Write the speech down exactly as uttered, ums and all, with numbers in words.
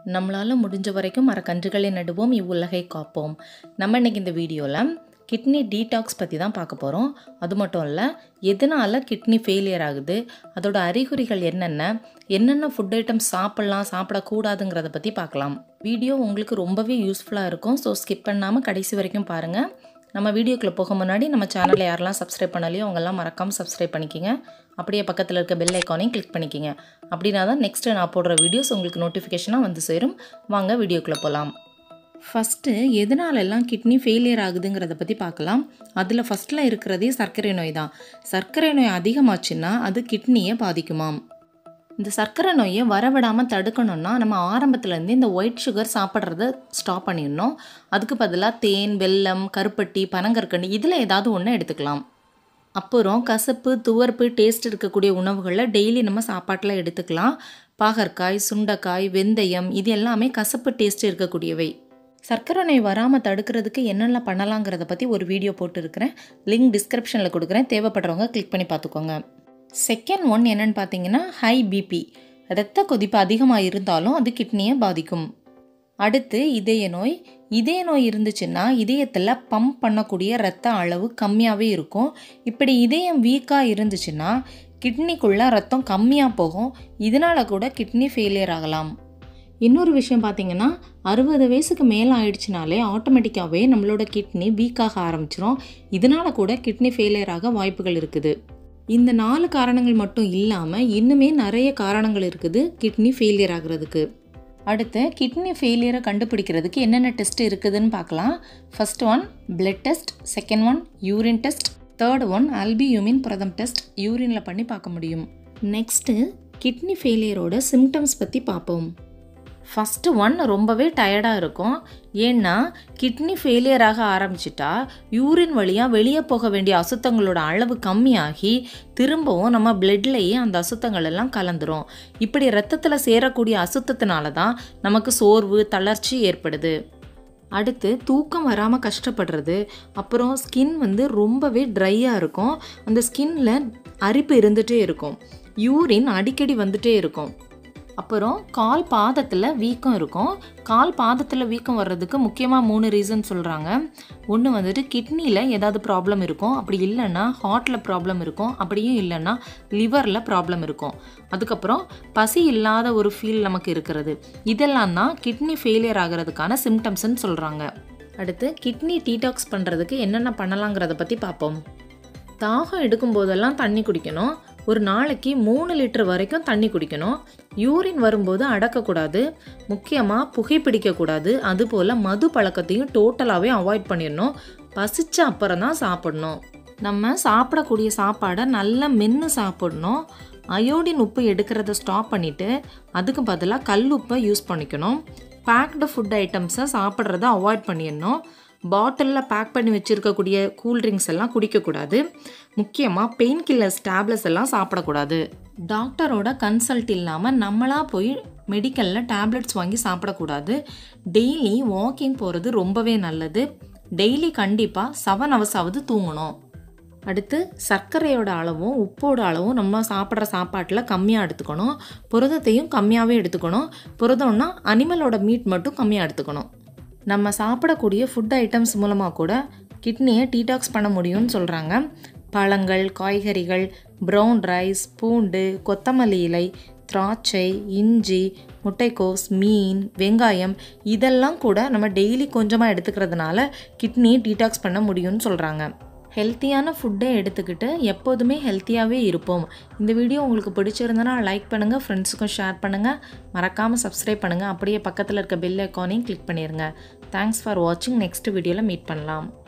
நம்மளால முடிஞ்ச வரைக்கும் மரக்கன்றுகளை நடுவோம், இவ்வுலகை காப்போம். நம்ம இன்னைக்கு இந்த வீடியோவில் கிட்னி டீடாக்ஸ் பற்றி தான் பார்க்க போகிறோம். அது மட்டும் இல்லை, எதனால் கிட்னி ஃபெயிலியர் ஆகுது, அதோட அறிகுறிகள் என்னென்ன, என்னென்ன ஃபுட் ஐட்டம்ஸ் சாப்பிட்லாம் சாப்பிடக்கூடாதுங்கிறத பற்றி பார்க்கலாம். வீடியோ உங்களுக்கு ரொம்பவே யூஸ்ஃபுல்லாக இருக்கும். ஸோ ஸ்கிப் பண்ணாமல் கடைசி வரைக்கும் பாருங்கள். நம்ம வீடியோக்குள்ளே போக முன்னாடி நம்ம சேனலை யாரெல்லாம் சப்ஸ்கிரைப் பண்ணலையோ அவங்கெல்லாம் மறக்காமல் சப்ஸ்கிரைப் பண்ணிக்கிங்க. அப்படியே பக்கத்தில் இருக்க பெல் ஐக்கானையும் கிளிக் பண்ணிக்கிங்க. அப்படின்னா தான் நெக்ஸ்ட்டு நான் போடுற வீடியோஸ் உங்களுக்கு நோட்டிஃபிகேஷனாக வந்து சேரும். வாங்க வீடியோக்குள்ளே போகலாம். ஃபஸ்ட்டு எதனாலெல்லாம் கிட்னி ஃபெயிலியர் ஆகுதுங்கிறத பற்றி பார்க்கலாம். அதில் ஃபஸ்ட்டில் இருக்கிறதே சர்க்கரை நோய் தான். சர்க்கரை நோய் அதிகமாச்சுன்னா அது கிட்னியை பாதிக்குமாம். இந்த சர்க்கரை நோயை வரவிடாமல் தடுக்கணும்னா நம்ம ஆரம்பத்துலேருந்து இந்த ஒயிட் சுகர் சாப்பிட்றத ஸ்டாப் பண்ணிடணும். அதுக்கு பதிலாக தேன், வெல்லம், கருப்பட்டி, பனங்கற்கண்டு இதில் ஏதாவது ஒன்று எடுத்துக்கலாம். அப்புறம் கசப்பு, துவர்ப்பு, டேஸ்ட் இருக்கக்கூடிய உணவுகளை டெய்லி நம்ம சாப்பாட்டில் எடுத்துக்கலாம். பாகற்காய், சுண்டைக்காய், வெந்தயம் இது எல்லாமே கசப்பு டேஸ்ட் இருக்கக்கூடியவை. சர்க்கரை நோய் வராமல் தடுக்கிறதுக்கு என்னென்ன பண்ணலாங்கிறத பற்றி ஒரு வீடியோ போட்டுருக்கிறேன். லிங்க் டிஸ்கிரிப்ஷனில் கொடுக்குறேன். தேவைப்படுறவங்க கிளிக் பண்ணி பார்த்துக்கோங்க. செகண்ட் ஒன் என்னென்னு பார்த்தீங்கன்னா ஹை பிபி. இரத்த கொதிப்பு அதிகமாக இருந்தாலும் அது கிட்னியை பாதிக்கும். அடுத்து இதய நோய். இதய நோய் இருந்துச்சுன்னா இதயத்தில் பம்ப் பண்ணக்கூடிய இரத்த அளவு கம்மியாகவே இருக்கும். இப்படி இதயம் வீக்காக இருந்துச்சுன்னா கிட்னிக்குள்ளே ரத்தம் கம்மியாக போகும். இதனால் கூட கிட்னி ஃபெயிலியர் ஆகலாம். இன்னொரு விஷயம் பார்த்தீங்கன்னா அறுபது வயசுக்கு மேலே ஆயிடுச்சுனாலே ஆட்டோமேட்டிக்காகவே நம்மளோட கிட்னி வீக்காக ஆரம்பிச்சிடும். இதனால் கூட கிட்னி ஃபெயிலியர் ஆக வாய்ப்புகள் இருக்குது. இந்த நாலு காரணங்கள் மட்டும் இல்லாமல் இன்னுமே நிறைய காரணங்கள் இருக்குது கிட்னி ஃபெயிலியர் ஆகிறதுக்கு. அடுத்து கிட்னி ஃபெயிலியரை கண்டுபிடிக்கிறதுக்கு என்னென்ன டெஸ்ட் இருக்குதுன்னு பார்க்கலாம். First one blood test, second one urine test, third one albumin புரதம் டெஸ்ட் யூரினில் பண்ணி பார்க்க முடியும். நெக்ஸ்ட்டு கிட்னி ஃபெயிலியரோட சிம்டம்ஸ் பற்றி பார்ப்போம். ஃபஸ்ட்டு ஒன் ரொம்பவே டயர்டாக இருக்கும். ஏன்னா கிட்னி ஃபெயிலியர் ஆக ஆரம்பிச்சிட்டா யூரின் வழியாக வெளியே போக வேண்டிய அசுத்தங்களோட அளவு கம்மியாகி திரும்பவும் நம்ம பிளட்லேயே அந்த அசுத்தங்கள் எல்லாம் கலந்துரும். இப்படி ரத்தத்தில் சேரக்கூடிய அசுத்தத்தினால தான் நமக்கு சோர்வு, தளர்ச்சி ஏற்படுது. அடுத்து தூக்கம் வராமல் கஷ்டப்படுறது. அப்புறம் ஸ்கின் வந்து ரொம்பவே ட்ரையாக இருக்கும். அந்த ஸ்கின்ல அரிப்பு இருந்துகிட்டே இருக்கும். யூரின் அடிக்கடி வந்துட்டே இருக்கும். அப்புறம் கால் பாதத்தில் வீக்கம் இருக்கும். கால் பாதத்தில் வீக்கம் வர்றதுக்கு முக்கியமாக மூணு ரீசன் சொல்கிறாங்க. ஒன்று வந்துட்டு கிட்னியில் ஏதாவது ப்ராப்ளம் இருக்கும், அப்படி இல்லைன்னா ஹார்ட்டில் ப்ராப்ளம் இருக்கும், அப்படியும் இல்லைன்னா லிவரில் ப்ராப்ளம் இருக்கும். அதுக்கப்புறம் பசி இல்லாத ஒரு ஃபீல் நமக்கு இருக்கிறது. இதெல்லாம் தான் கிட்னி ஃபெயிலியர் ஆகிறதுக்கான சிம்டம்ஸ்ன்னு சொல்கிறாங்க. அடுத்து கிட்னி டீடாக்ஸ் பண்ணுறதுக்கு என்னென்ன பண்ணலாங்கிறத பற்றி பார்ப்போம். தாகம் எடுக்கும் போதெல்லாம் தண்ணி குடிக்கணும். ஒரு நாளைக்கு மூணு லிட்டர் வரைக்கும் தண்ணி குடிக்கணும். யூரின் வரும்போது அடக்கக்கூடாது. முக்கியமாக புகைப்பிடிக்கக்கூடாது. அதுபோல் மது பழக்கத்தையும் டோட்டலாகவே அவாய்ட் பண்ணிடணும். பசிச்ச அப்புறம் தான் சாப்பிடணும். நம்ம சாப்பிடக்கூடிய சாப்பாடை நல்லா மென்று சாப்பிடணும். அயோடின் உப்பு எடுக்கிறத ஸ்டாப் பண்ணிவிட்டு அதுக்கு பதிலாக கல் உப்பை யூஸ் பண்ணிக்கணும். பேக்டு ஃபுட் ஐட்டம்ஸை சாப்பிட்றத அவாய்ட் பண்ணிடணும். பாட்டிலில் பேக் பண்ணி வச்சுருக்கக்கூடிய கூல்ட்ரிங்க்ஸ் எல்லாம் குடிக்கக்கூடாது. முக்கியமாக பெயின் கில்லர்ஸ், டேப்லெட்ஸ் எல்லாம் சாப்பிடக்கூடாது. டாக்டரோட கன்சல்ட் இல்லாமல் நம்மளாக போய் மெடிக்கலில் டேப்லெட்ஸ் வாங்கி சாப்பிடக்கூடாது. டெய்லி வாக்கிங் போகிறது ரொம்பவே நல்லது. டெய்லி கண்டிப்பாக செவன் ஹவர்ஸாவது தூங்கணும். அடுத்து சர்க்கரையோட அளவும் உப்போட அளவும் நம்ம சாப்பிட்ற சாப்பாட்டில் கம்மியாக எடுத்துக்கணும். புரதத்தையும் கம்மியாகவே எடுத்துக்கணும். புரதம்னா அனிமலோட மீட் மட்டும் கம்மியாக எடுத்துக்கணும். நம்ம சாப்பிடக்கூடிய ஃபுட் ஐட்டம்ஸ் மூலமாக கூட கிட்னியை டீடாக்ஸ் பண்ண முடியும்னு சொல்கிறாங்க. பழங்கள், காய்கறிகள், ப்ரௌன் ரைஸ், பூண்டு, கொத்தமல்லி இலை, திராட்சை, இஞ்சி, முட்டைக்கோஸ், மீன், வெங்காயம் இதெல்லாம் கூட நம்ம டெய்லி கொஞ்சமாக எடுத்துக்கிறதுனால கிட்னியை டீடாக்ஸ் பண்ண முடியும்னு சொல்கிறாங்க. ஹெல்த்தியான ஃபுட்டை எடுத்துக்கிட்டு எப்போதுமே ஹெல்த்தியாகவே இருப்போம். இந்த வீடியோ உங்களுக்கு பிடிச்சிருந்தனா லைக் பண்ணுங்கள், ஃப்ரெண்ட்ஸுக்கும் ஷேர் பண்ணுங்கள், மறக்காமல் சப்ஸ்கிரைப் பண்ணுங்கள். அப்படியே பக்கத்தில் இருக்க பெல் ஐக்கானையும் கிளிக் பண்ணிடுங்க. தேங்க்ஸ் ஃபார் வாட்சிங். நெக்ஸ்ட் வீடியோவில் மீட் பண்ணலாம்.